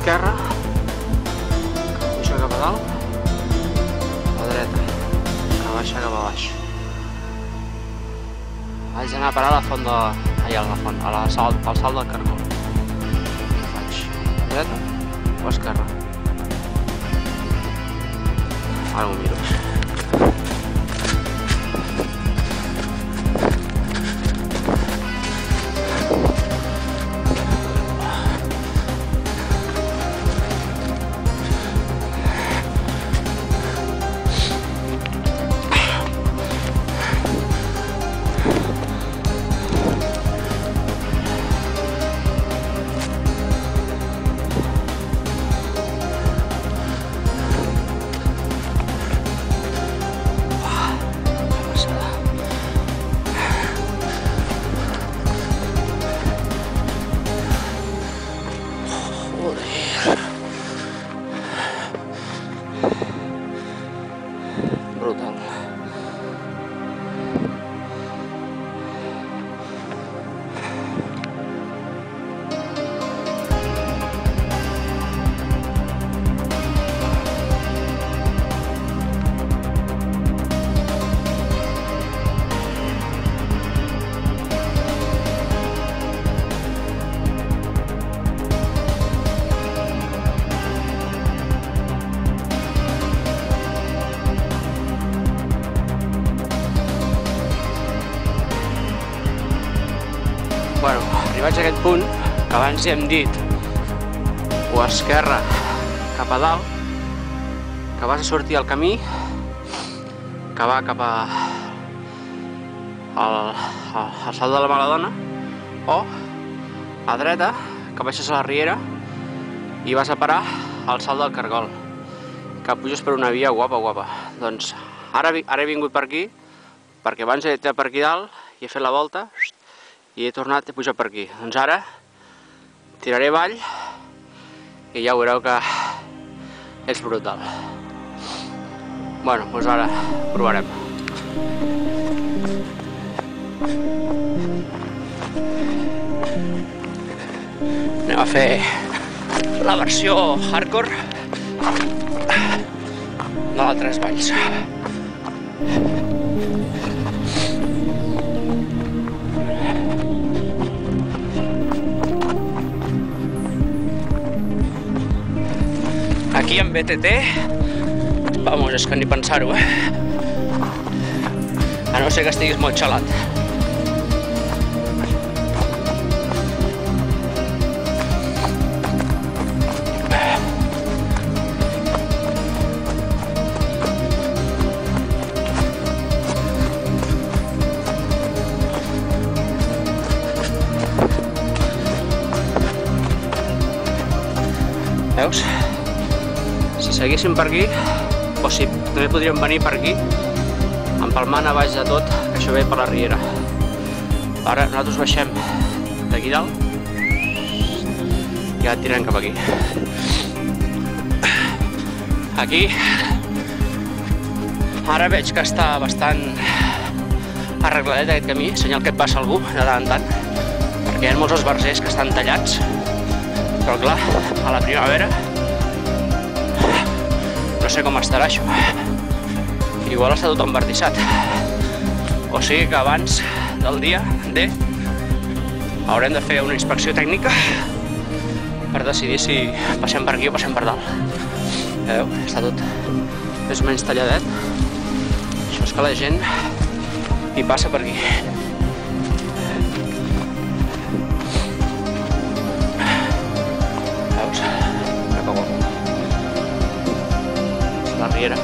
esquerra, que puja cap a dalt, la dreta, que baixa cap a baix. Vaig anar a parar a la font de... allà a la font, al salt del Cargol. Faig dreta o esquerra? Ara m'ho miro. Brutal. Bueno, arribats a aquest punt, que abans ja hem dit, o a esquerra cap a dalt, que vas a sortir al camí, que va cap al salt de la Maladona, o a dreta, que baixes a la Riera i vas a parar al salt del Cargol, que puges per una via guapa. Doncs ara he vingut per aquí, perquè abans he entrat per aquí dalt i he fet la volta, i he tornat a pujar per aquí. Doncs ara tiraré avall i ja veureu que és brutal. Bueno, doncs ara provarem. Anem a fer la versió hardcore de la Tres Valls. Aquí en BTT, vamos, és que ni pensar-ho, a no ser que estiguis molt xalat. Veus? Si seguíssim per aquí, o si també podríem venir per aquí, empalmant a baix de tot, que això ve per la Riera. Ara nosaltres baixem d'aquí dalt i ja tirem cap aquí. Aquí, ara veig que està bastant arregladet aquest camí, senyal que et passa algú de tant en tant, perquè hi ha molts esbarzers que estan tallats, però clar, a la primavera no sé com estarà això. Igual està tot embardissat. O sigui que abans del dia D haurem de fer una inspecció tècnica per decidir si passem per aquí o passem per dalt. Veieu? Està tot més o menys talladet. Això és que la gent hi passa per aquí. Veus? Que guapo. La Riera.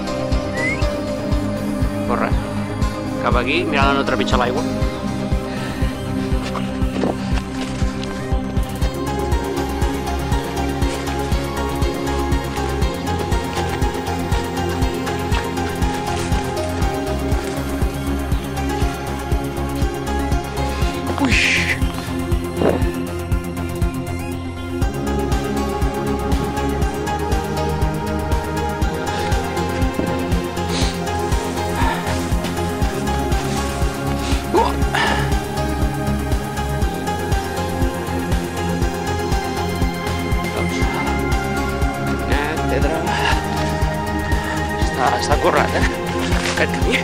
Corre cap aquí, mirant de no trepitjar l'aigua. Està currat, aquest camí.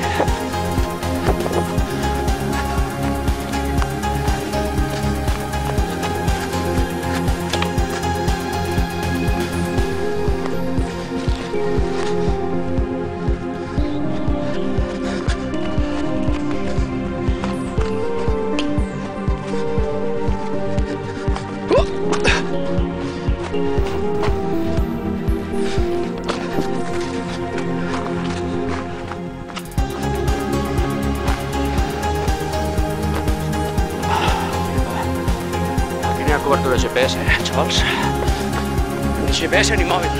Cobertura GPS, xavals. Ni GPS ni mòbil.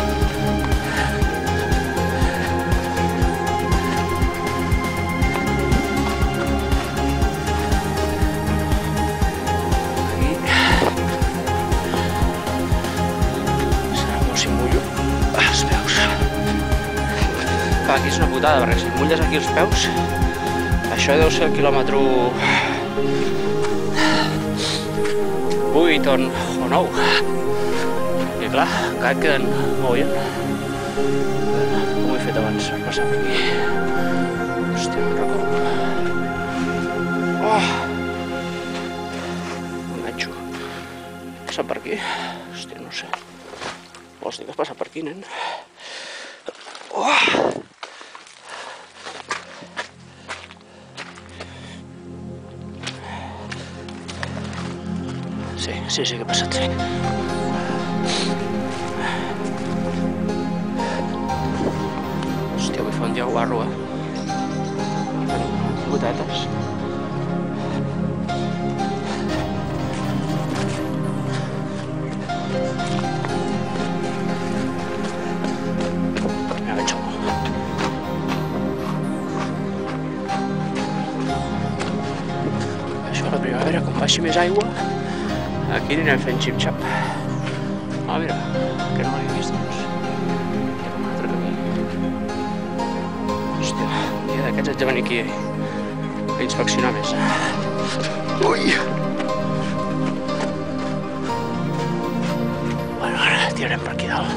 Aquí serà molt si mullo els peus. Aquí és una putada, perquè si mulles aquí els peus, això deu ser el quilòmetre 8 o 9. I clar, encara queden molt bé. Com ho he fet abans, per passar per aquí. Hòstia, no recordo. M'enganxo. Passa per aquí? Hòstia, no sé. Vols dir que has passat per aquí, nen? Sí, que he passat, sí. Hòstia, avui fa un dia guarro, Gotetes. Ja veig algú. Això a la primavera, quan baixi més aigua, aquí anirem fent xip-xap. Mira, que no l'he vist, doncs. Hi ha un altre camí. Hòstia, un dia d'aquests haig de venir aquí a inspeccionar més. Ui! Bueno, ara tirarem per aquí dalt.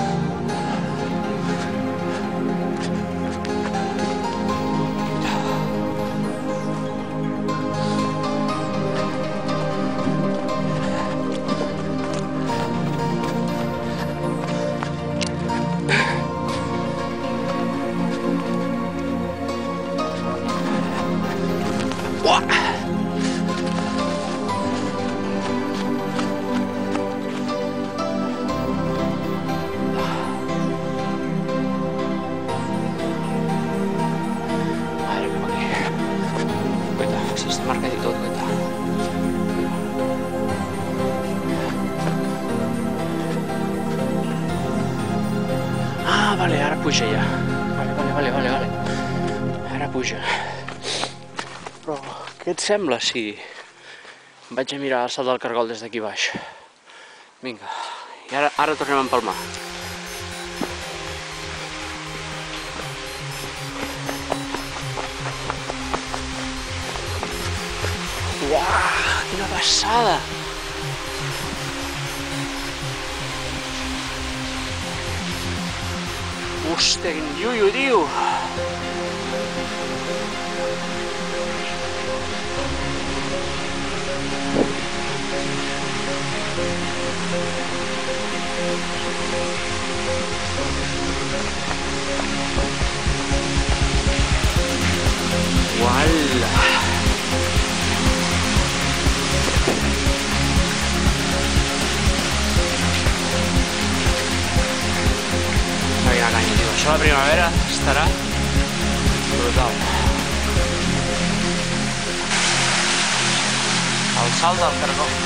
Marca de tot, vale, ara puja ja. Vale. Ara puja. Però què et sembla si vaig a mirar el salt del Cargol des d'aquí baix? Vinga, i ara tornem a empalmar. Uau, quina passada! Hòstia, quin llullo, tio! Uala! Això a la primavera estarà brutal. El salt del Cargol.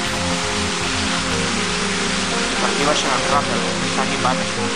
Per aquí baixen el ràpel, està equipat això.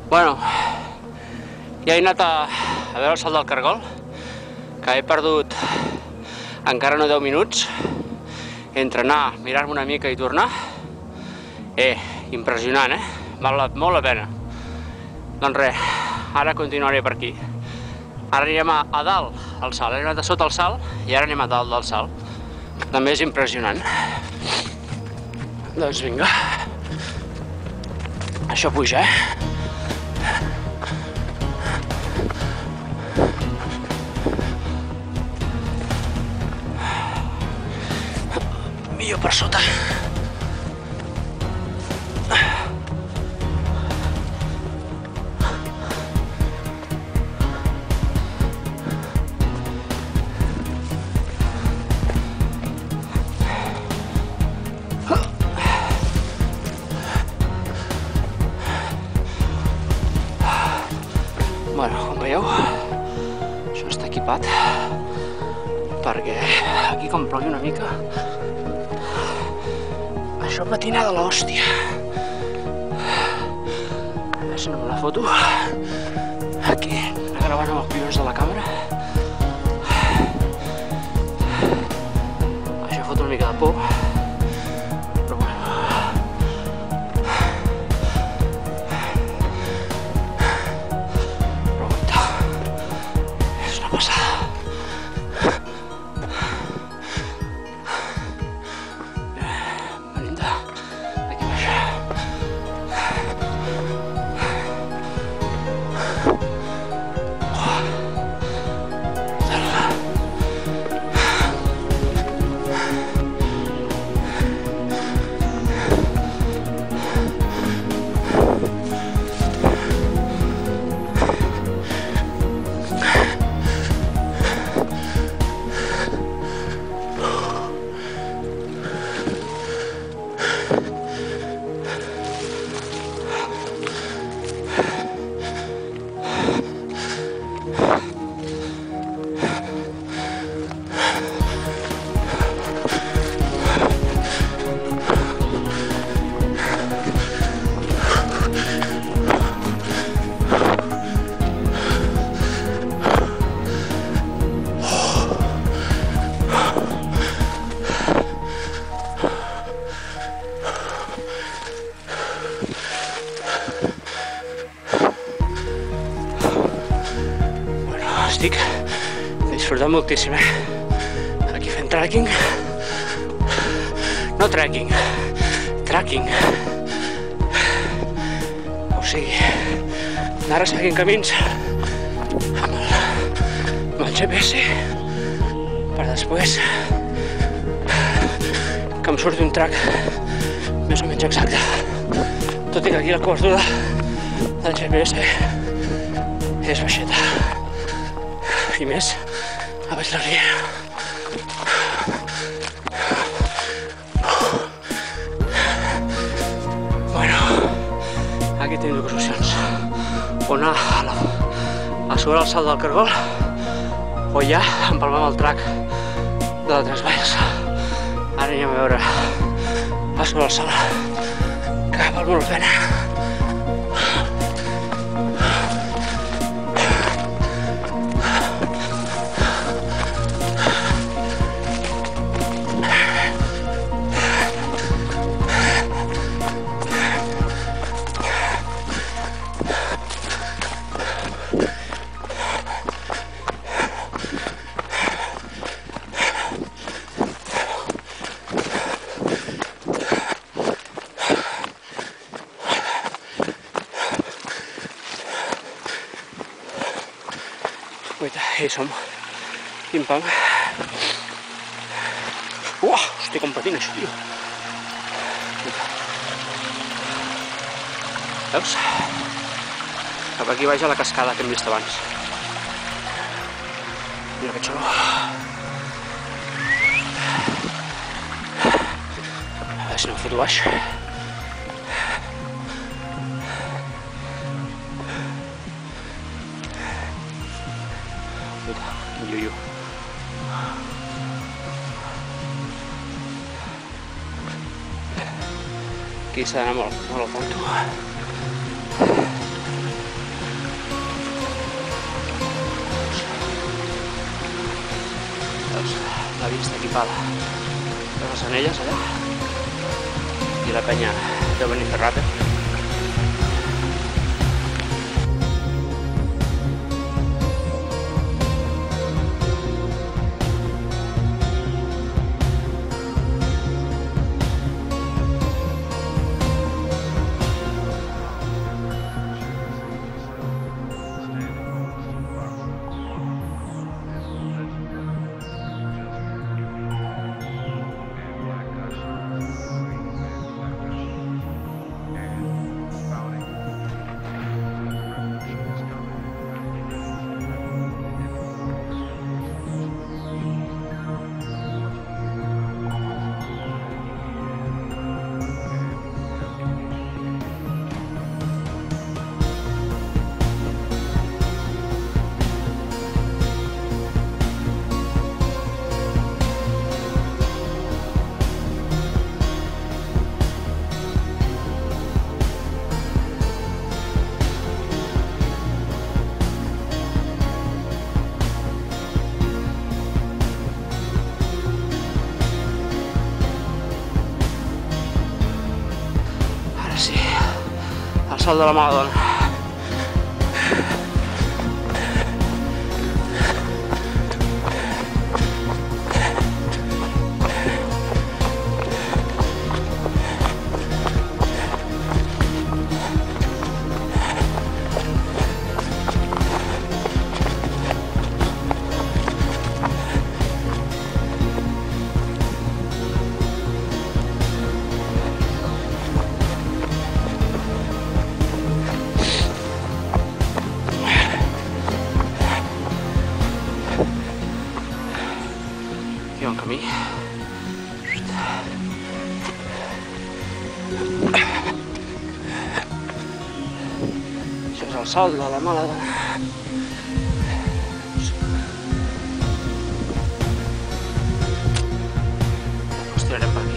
Bueno, ja he anat a veure el salt del Cargol, que he perdut encara no 10 minuts entre anar, mirar-me una mica i tornar. Impressionant, val molt la pena. Doncs res, ara continuaré per aquí. Ara anirem a dalt al salt, hem anat a sota el salt i ara anem a dalt del salt, que també és impressionant. Doncs vinga, això puja, millor per sota. Bueno, com veieu, això està equipat perquè aquí com plogui una mica, això patina de l'hòstia. A veure si no me la foto. Aquí, gravant amb els collons de la càmera. Això fot una mica de por. Estic disfrutant moltíssim, aquí fent trekking, no trekking, tracking, o sigui, anar seguint camins amb el GPS per després que em surti un track més o menys exacte, tot i que aquí la cobertura del GPS és baixeta. I més a baix la riera. Bueno, aquí tenim dues opcions. O anar a sobre el salt del Cargol o ja empalmar amb el track de la Tresvalls. Ara anem a veure a sobre el salt, que val molt la pena. Ahí som. Pim-pam. Uah, hòstia, com patina això, tio. Veus? Cap aquí baix a la cascada que hem vist abans. Mira que xulo. A veure si no em foto baix. Yo. Aquí s'ha d'anar molt al tanto. Veus, la vista equipada. Veus les anelles allà? I la penya deu venir fer ràpid. Sí, el salt de la Maladona. Aquí hi ha un camí. Això és el salt de la Maladona. Ens tirarem per aquí.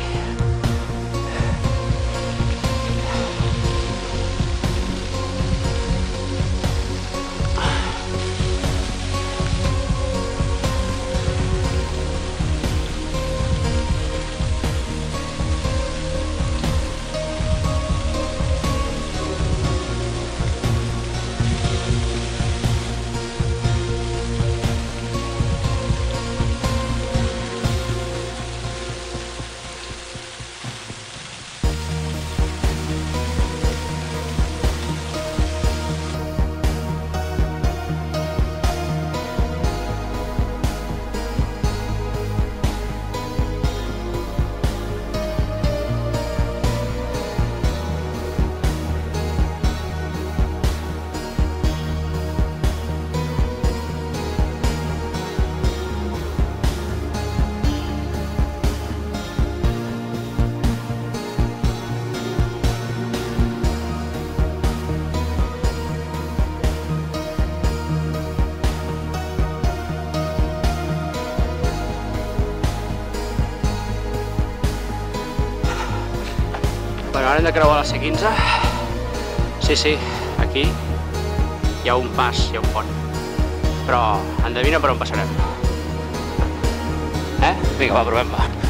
Bueno, ara hem de creuar la C15. Sí, aquí hi ha un pas, hi ha un pont. Però endevina per on passarem. Vinga, va, provem-la.